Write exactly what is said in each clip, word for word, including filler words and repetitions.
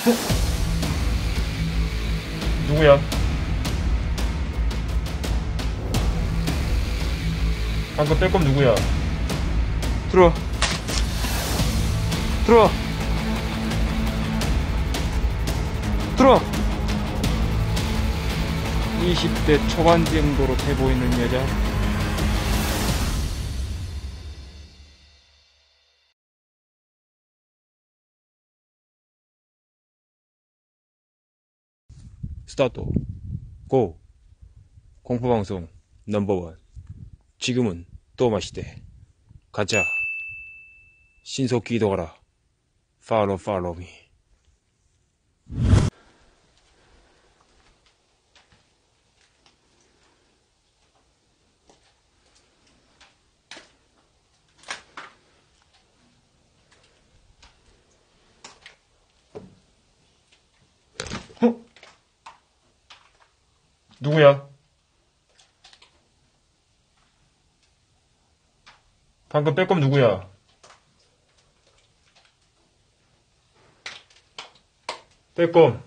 누구야? 방금 빼꼼 누구야? 들어와. 들어와. 들어와. 이십 대 초반 정도로 돼 보이는 여자. 스타트. 고. 공포방송 넘버원. 지금은 또 마시대. 가자. 신속히 이동하라. Follow, follow me. 어? 누구야? 방금 빼꼼 누구야? 빼꼼.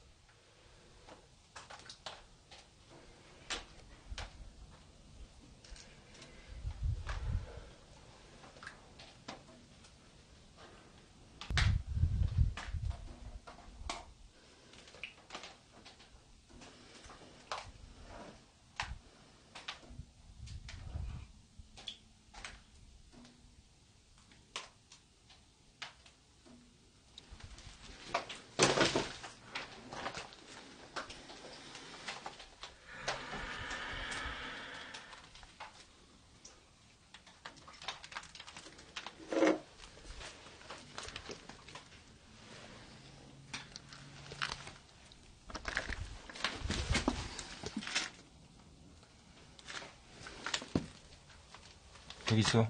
여기 있어.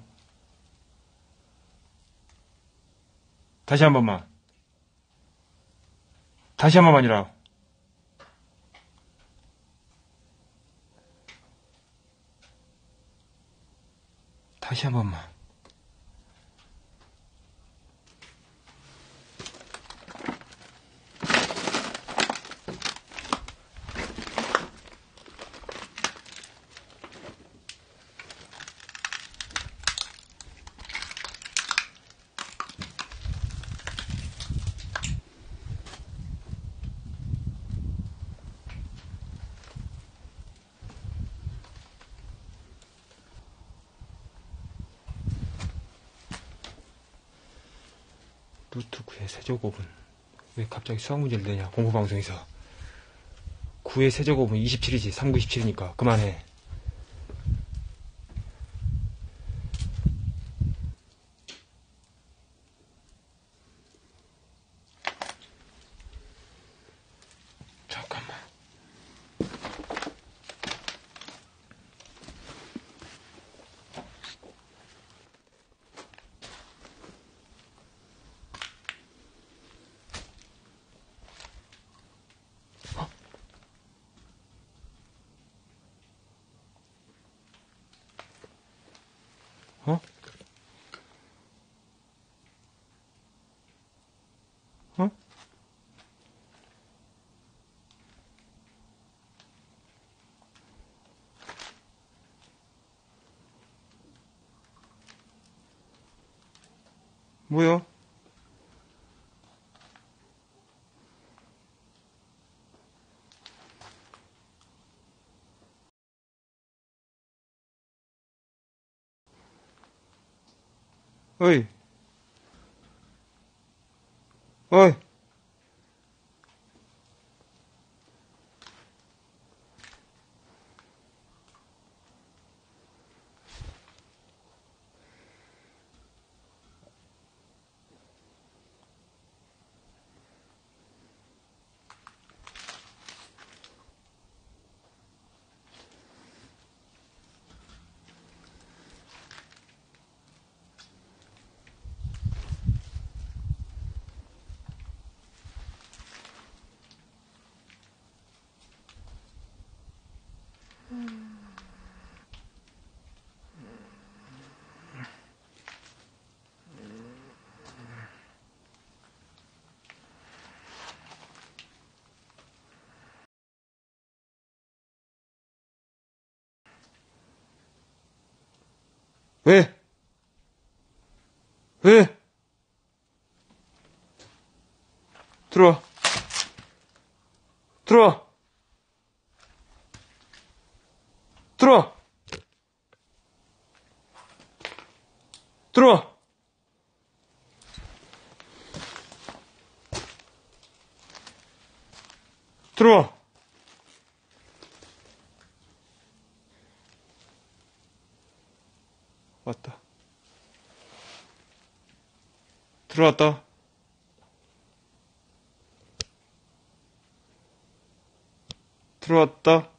다시 한 번만. 다시 한 번만이라. 다시 한 번만. 루트 구의 세제곱은 왜 갑자기 수학 문제를 내냐? 공부방송에서 구의 세제곱은 이십칠이지. 삼, 구, 이십칠이니까 그만해. 잠깐만. 어? 어? 뭐야? 어이. 어이. 왜? 왜? 들어와. 들어와. 들어와. 들어와. 들어와. 왔다. 들어왔다. 들어왔다.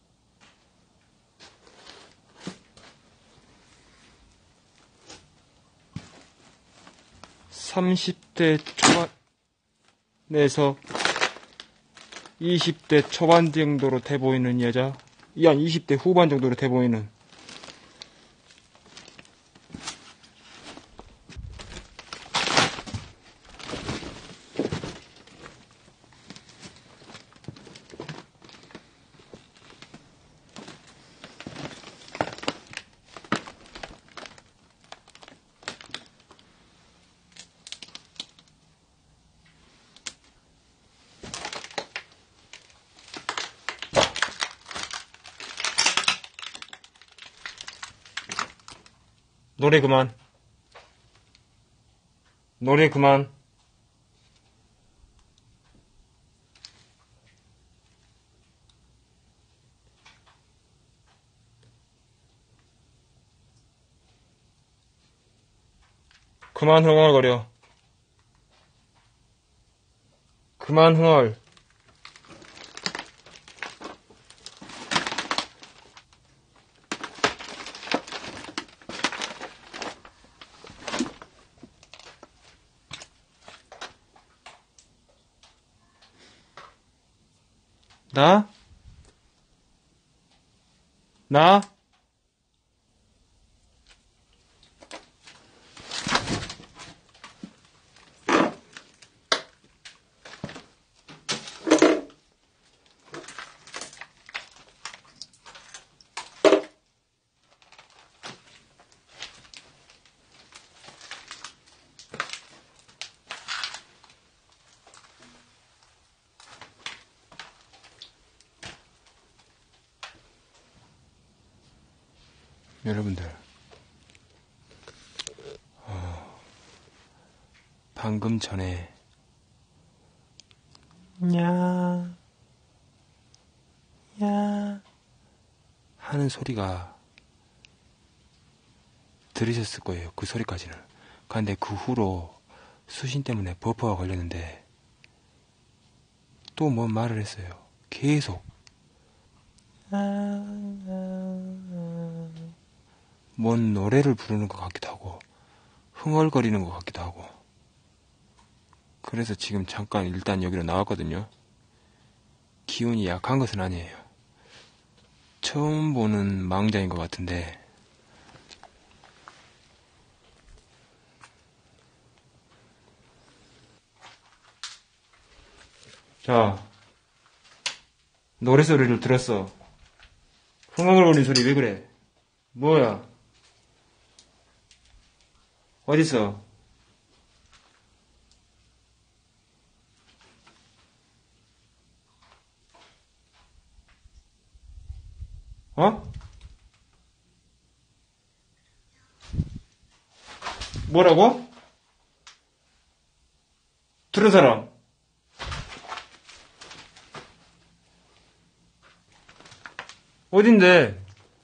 삼십 대 초반에서 이십 대 초반 정도로 돼 보이는 여자, 이 한 이십 대 후반 정도로 돼 보이는 노래 그만. 노래 그만. 그만 흥얼거려. 그만 흥얼. 나? 나? 여러분들, 어, 방금 전에 야, 야 하는 소리가 들으셨을 거예요. 그 소리까지는. 그런데 그 후로 수신 때문에 버퍼가 걸렸는데 또 뭔 말을 했어요. 계속 뭔 노래를 부르는 것 같기도 하고 흥얼거리는 것 같기도 하고. 그래서 지금 잠깐 일단 여기로 나왔거든요. 기운이 약한 것은 아니에요. 처음 보는 망자인 것 같은데 자, 노래소리를 들었어. 흥얼거리는 소리 왜 그래? 뭐야? 어딨어? 어? 뭐라고? 들은 사람? 어딘데?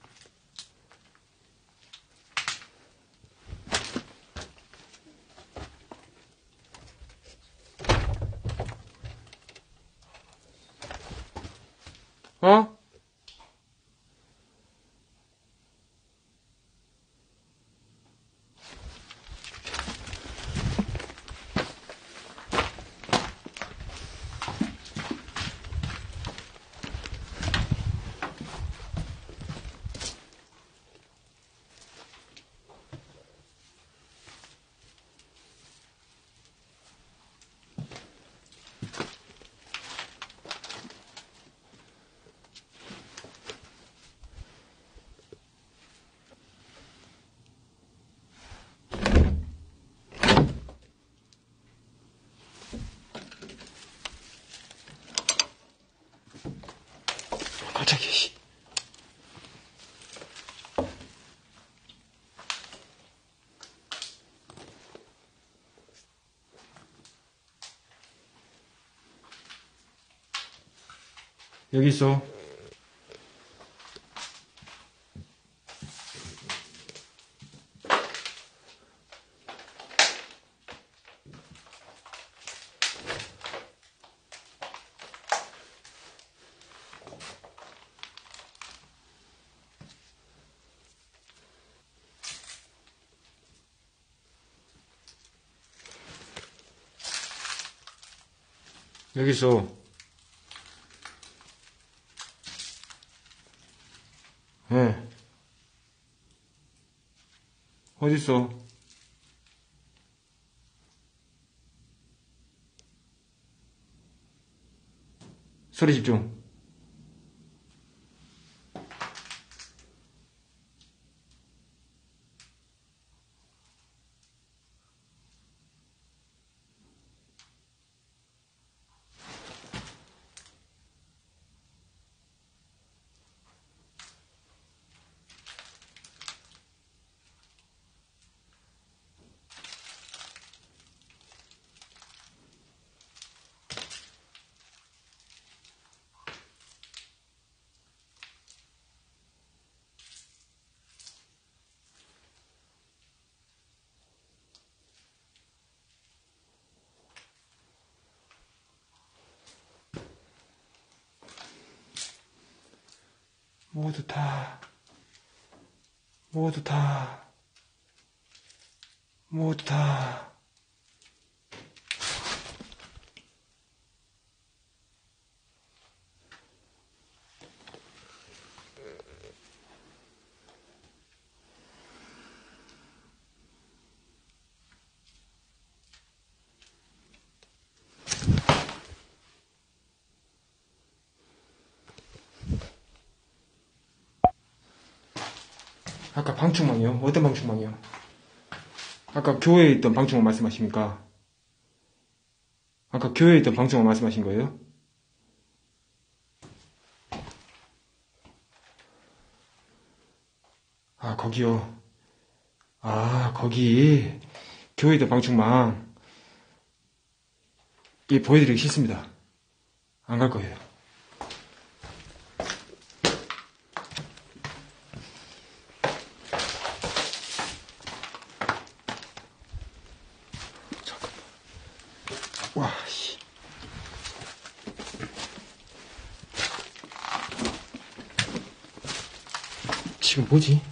어? 갑자기, 씨. 여기 있어. 여기 있어. 예. 네. 어딨어? 소리 집중. 모두 다, 모두 다, 모두 다. 아까 방충망이요? 어떤 방충망이요? 아까 교회에 있던 방충망 말씀하십니까? 아까 교회에 있던 방충망 말씀하신 거예요? 아, 거기요. 아, 거기 교회에 있던 방충망. 예, 보여드리기 싫습니다. 안 갈 거예요. 와, 씨. 지금 뭐지?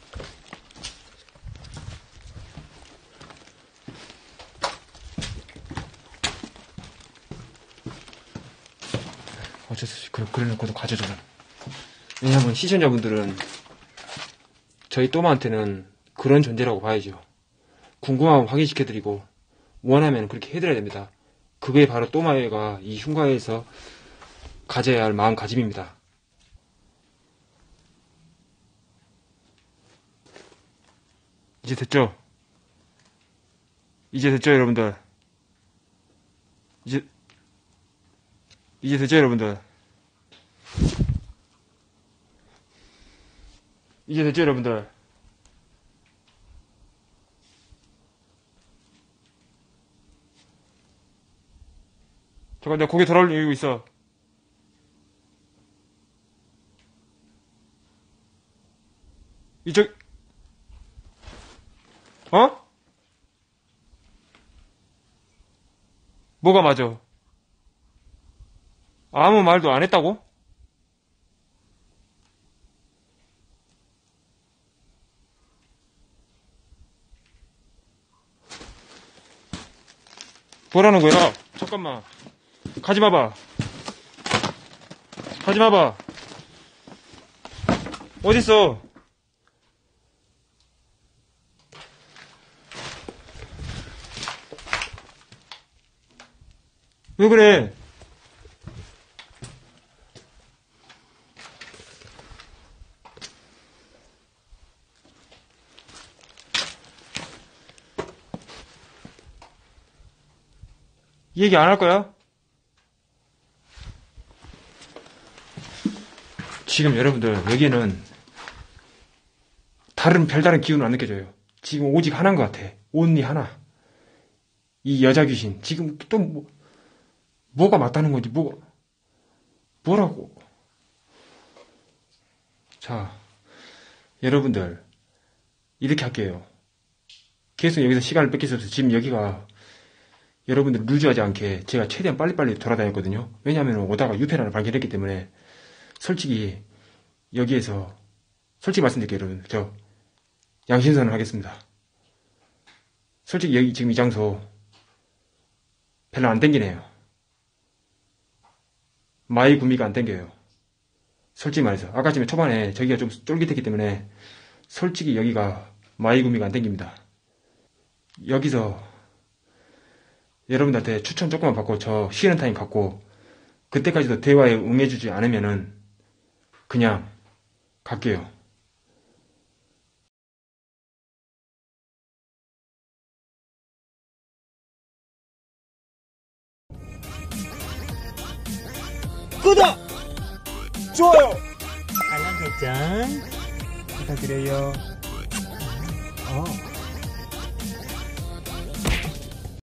어쩔 수 없이 그래, 그래 놓고도 가져줘라. 왜냐면 시청자분들은 저희 또마한테는 그런 존재라고 봐야죠. 궁금하면 확인시켜드리고 원하면 그렇게 해드려야 됩니다. 그게 바로 또마애가 이 흉가에서 가져야 할 마음가짐입니다. 이제 됐죠? 이제 됐죠, 여러분들? 이제 이제 됐죠, 여러분들? 이제 됐죠, 여러분들? 잠깐, 내가 고개 돌아올리고 있어. 이쪽, 어? 뭐가 맞아? 아무 말도 안 했다고? 뭐라는 거야? 잠깐만. 가지 마봐. 가지 마봐. 어딨어? 왜 그래? 얘기 안 할 거야? 지금 여러분들 여기에는 다른 별다른 기운은 안 느껴져요. 지금 오직 하나인 것 같아. 온리 하나. 이 여자 귀신. 지금 또 뭐, 뭐가 맞다는 건지 뭐 뭐라고. 자, 여러분들 이렇게 할게요. 계속 여기서 시간을 뺏길 수 없어요. 지금 여기가 여러분들 루즈하지 않게 제가 최대한 빨리빨리 돌아다녔거든요. 왜냐하면 오다가 유폐란을 발견했기 때문에. 솔직히 여기에서 솔직히 말씀드릴게요. 여러분, 저 양심선언 하겠습니다. 솔직히 여기 지금 이 장소 별로 안 땡기네요. 마이 구미가 안 땡겨요. 솔직히 말해서 아까 전에 초반에 저기가 좀 쫄깃했기 때문에 솔직히 여기가 마이 구미가 안 땡깁니다. 여기서 여러분들한테 추천 조금만 받고 저 쉬는 타임 갖고 그때까지도 대화에 응해주지 않으면은 그냥 갈게요. 구독! 좋아요! 알람 설정 부탁드려요. 어.